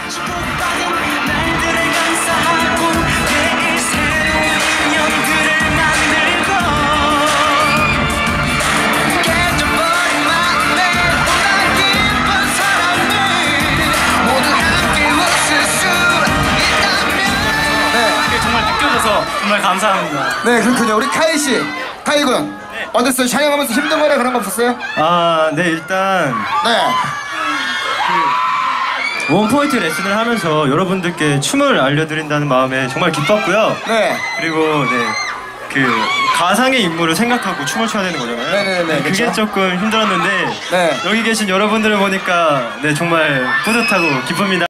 정말 감사합니다. 네, 그렇군요. 우리 카이 씨, 카이 군, 네. 어땠어요? 촬영하면서 힘든 거나 그런 거 없었어요? 아, 네, 일단 네. 원포인트 레슨을 하면서 여러분들께 춤을 알려드린다는 마음에 정말 기뻤고요. 네. 그리고 그 가상의 인물을 생각하고 춤을 춰야 되는 거잖아요. 네네네. 그게 그쵸? 조금 힘들었는데 네. 여기 계신 여러분들을 보니까 네, 정말 뿌듯하고 기쁩니다.